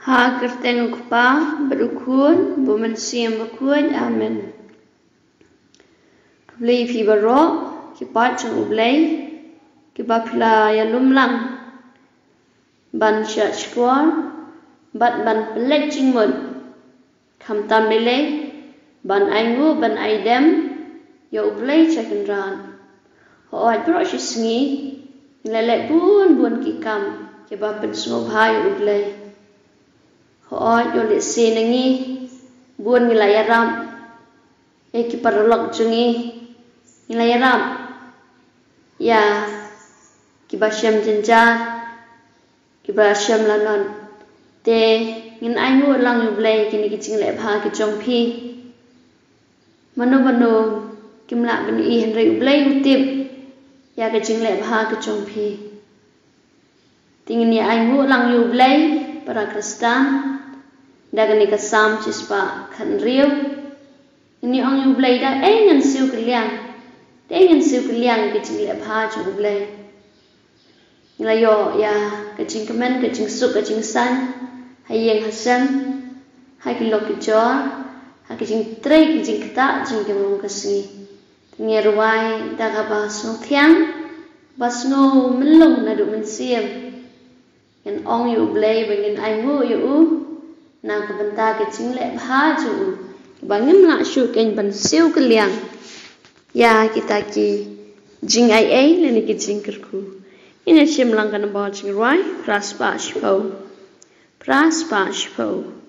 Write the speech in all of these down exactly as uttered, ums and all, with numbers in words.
Ha kerteng ukpa berukun bumen siam berkun amen. Kublai fi baro kipat jang ublai kibapla ya lumlang ban sya skwar bat ban pelet jingmut kam tam lele ban aingu ban aidem ya ublai cakendran ho ai pro shisngi lele bun bun kikam kibapen snob hai ublai Hoy yo le senengi buon ngilayaram e ki parolok jungi ngilayaram ya ki basyam jenjar ki basyam lanon te ngin aingu lang yu blai kini ki jing le pha ki chong phi mano mano kimla ben i hen re blai utip ya ki jing le pha ki chong phi tingin ni aingu lang yu blai para Kristan dagan ni kasam cispa kan riu ini ong yu blai da eh ngan siu keliang de ngan siu keliang ke jing le pha chu blai ngla yo ya ke jing kemen ke jing suk ke jing san hai yeng hasan hai ki lok ki jor hai ki jing trei ki jing kta jing ke mong kasi nge ruai da ga ba so thiang bas no melong na du men siam ngan ong yu blai bengin ai ngu yu na ka banta ke jing le pha chu bangim la shu ken ban siu ke liang ya kita ki jing ai ai le ni ki jing kerku ina shim lang kan ba jing rai praspa shpo praspa shpo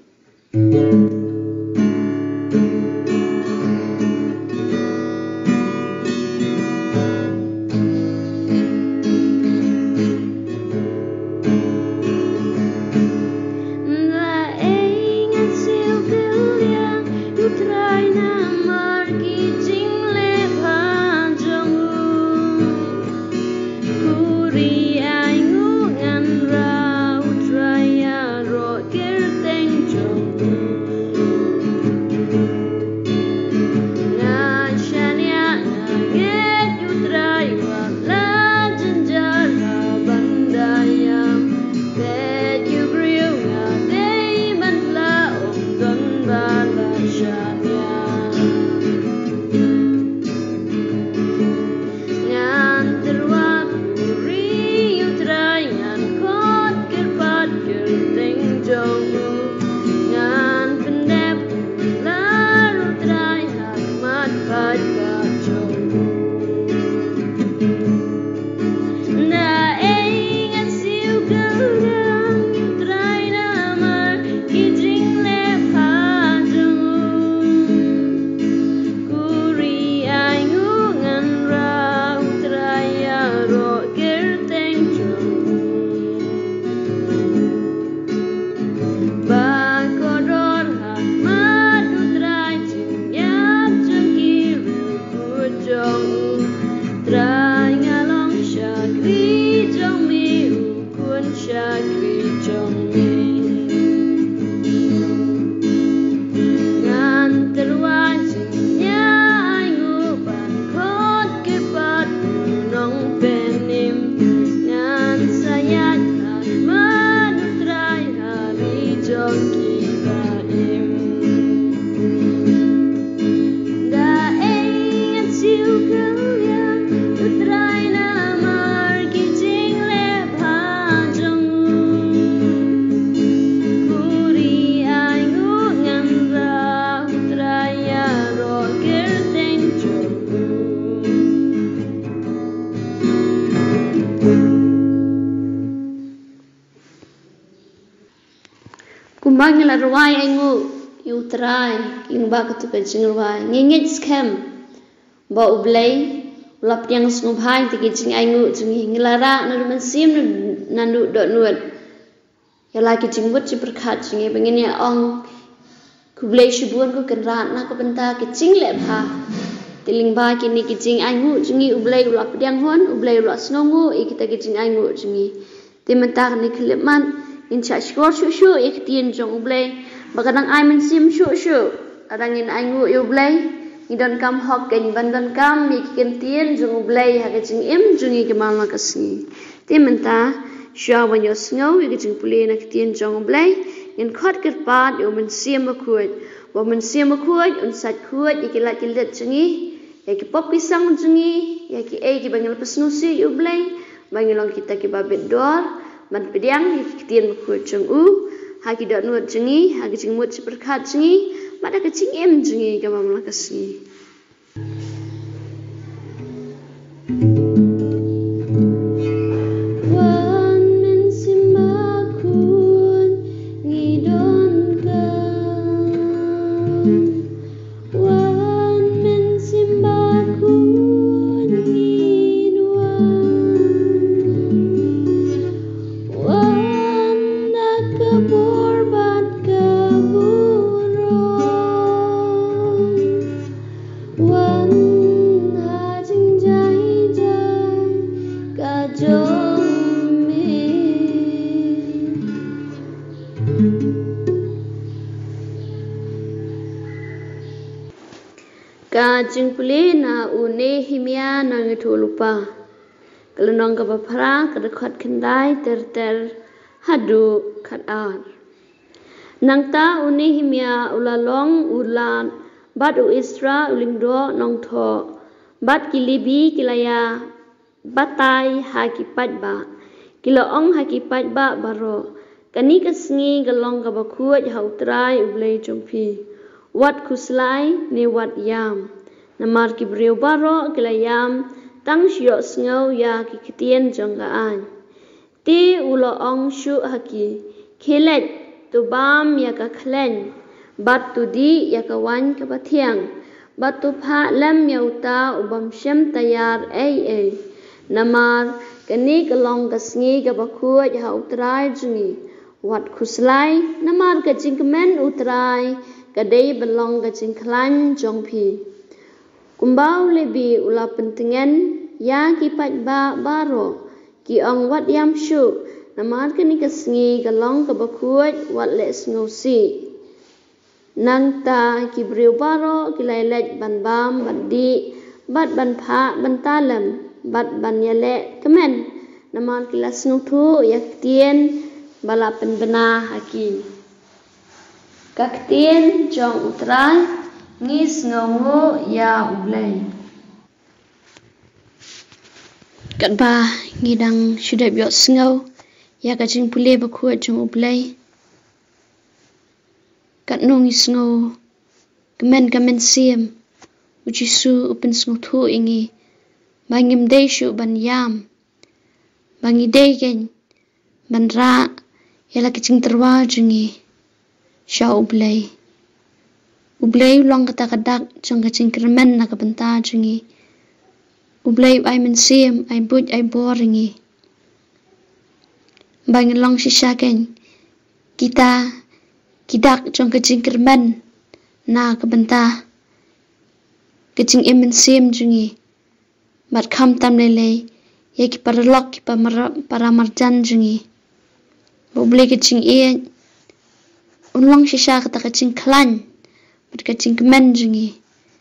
Kumbang la ruai aingu yu trai ling ba ka tu ka jing ruai ngengit scam ba ublai lap yang sngub hai ti ki jing aingu jing ngilara na man sim na nu do nuat ya la ki jing but ci berkat jing bengin ya ong kublai shubuan ko kan rat na ka benta ki jing le pha tiling ba ki ni ki jing aingu jing ublai lap yang hon ublai la snongu i kita ki jing aingu jing ti mentar ni kliman in cha shkor shu shu ik tien jong ublai bagadang ai men sim shu shu adang in aingu ublai ni don kam hok ken ban don kam mi ken tien jong ublai ha ke jing im jungi ke mal makasi ti menta shwa wan yo sngo ik jing pule na tien jong ublai ngin khot ket pat yo men siam ma khuat bo men siam ma khuat un sat khuat ya ki lat ki let chingi ya ki pop ki sang chingi ya ki e ki bangil pesnu si yo blai bangilong kita ki babet dor man pediang ki tien ma khuat chung u ha ki dot nuat chingi ha ki ching mut seperkat chingi mada ka ching em chingi ka mamla kasngi ka jing puli na une himia na ngitu lupa kalau nong ka bapara ka dekat kendai ter ter hadu kat ar nang ta une himia ulalong ulan bat u isra ulingdo nong tho bat kilibi kilaya batai hakipat ba kilo ong hakipat ba baro kani kasngi galong ka bakhuat hautrai ublei jompi wat kuslai ne wat yam namar ki breu baro kilayam tang shio sngo ya ki kitien jonggaan ti ulo ong shu haki khilet tu bam ya ka khlen bat tu di ya ka wan ka bathiang bat tu pha lam yauta ubam shem tayar ai ai namar kani kalong kasngi ka bakhuat hautrai jungi wat kuslai namar ka jingmen utrai kadai belong ka jingklan jongpi kumbau lebi ula pentingan ya ki pat ba baro ki ong wat yam shu namar kani kasngi kalong ka bakhuat wat le sngosi nang ta ki breu baro ki lailet ban bam ban di bat ban pha ban talam bat ban yale kemen namar ki las thu yak tien bala penbena haki kaktien jong utrai ngis ngongo ya ublay kat ba ngidang sudah biok sngau ya ka jing pule bakhuat jong ublay kat nong isngau kemen kemen siam ujisu upen sngau thu ingi bangim dei shu ban yam bangi dei gen ban ra yala kicing terwa jungi sha ublay ublay long kata kadak jong kicing kermen na kabenta jungi ublay ay men sim ay bud ay boringi bangin long shishaken kita kidak jong kicing kermen na kabenta kicing emen sim jungi mat kham tam lele ya ki paralok ki para marjan jungi Boleh kecing ia ulang sisa kata kecing klan berkecing kemen jungi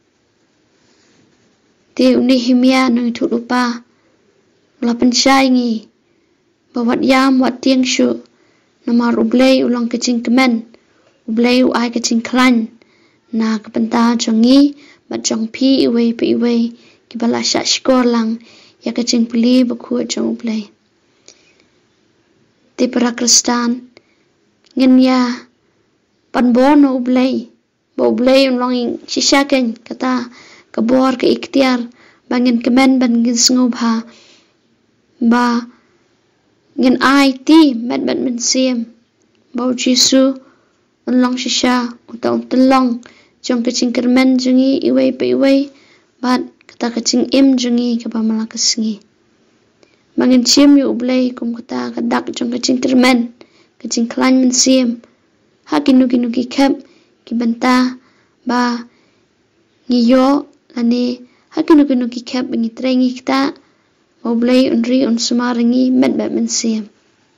ti uni himia nang itu lupa ula pensai ngi bawat yam wat tiang shu namar ublay ulang kecing kemen ublay u ai kecing klan na kepenta jongi bat jong pi iwe pi iwe kibala syak skor lang ya kecing puli bakhuat jong ublay ti para Kristan ngin ya panbono ublay bo ublay unlong sisyaken kata kabor ke ikhtiar bangin kemen bangin sngubha ba ngin ai ti met met men sim bo jisu unlong sisya utang telong jong kecing kermen jungi iwe pe iwe bat kata kecing im jungi kaba malakasngi bangin sim yu ublay kum kata kadak jong kecing kermen kecing klan men sim hakinu kinu ki kep ki benta ba ngiyo lani hakinu kinu ki kep ngi trengi kita ublay unri un sumaringi met bet men sim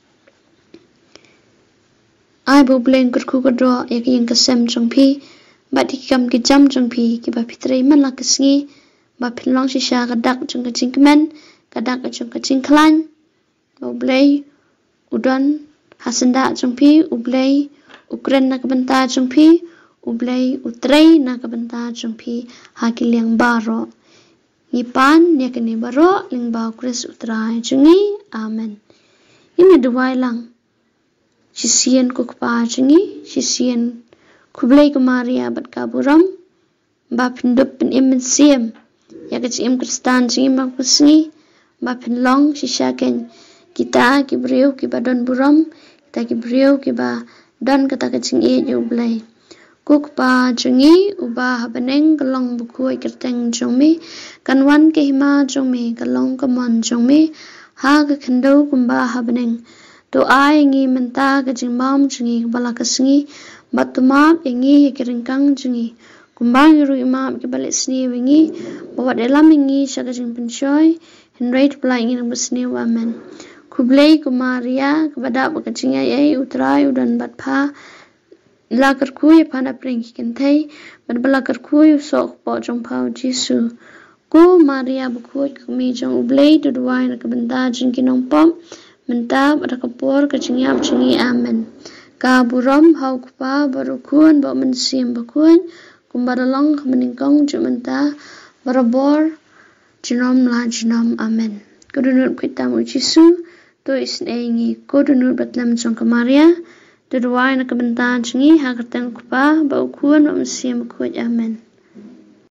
ai bo ublay kurku kodro yak yang kesem jong pi bat dikam ki jam jong pi ki ba pitrei man lakasngi ba pilong sisya kadak jong kecing kemen kadak jong kecing klan ublay udon hasenda jong pi ublay ukren na kabenta jong pi ublay utrei na kabenta jong pi hakiliang baro ngipan nya kini baro ling ba kris utrai jungi amen. Ini duwai lang sisian ku kpa jungi sisian kublay ku Maria bat kaburam ba pindup pin im siem ya ke im kristan jungi mak pusngi ba pinlong sisyaken kita ki briu ki badon buram kita ki briu ki ba dan kata kecing e jublay kuk pa jungi uba habaneng kalong buku kerteng jongmi kanwan ke hima jongmi kalong kamon jongmi ha ka khando kumba habaneng to ai ngi menta ka jingmam jungi bala kasingi batuma engi kiringkang jungi kumbang ru imam ke balesni wingi bawa dalam ingi syaga jing penshoy henrate pla ingi nang besni wamen kublay ku Maria kepada bekacingnya yai utrai udan batpa lakar kuy pana pring kentai ban balakar kuy sok po jong pau Jesu ku Maria bukuy kami jong ublay duduai na kabenta jing kinong pom menta pada kapor kacingnya bcingi amen ka buram hau kupa barukun ba mensim bakun kumbaralong meningkong jumenta barabor jinom la jinom amen kudunut kita mu Jesu to isn eingi kudunut batlam jong ka Maria Duduai na kabenta jingi hakartang kupa ba ukuan ba mesim kuat amen.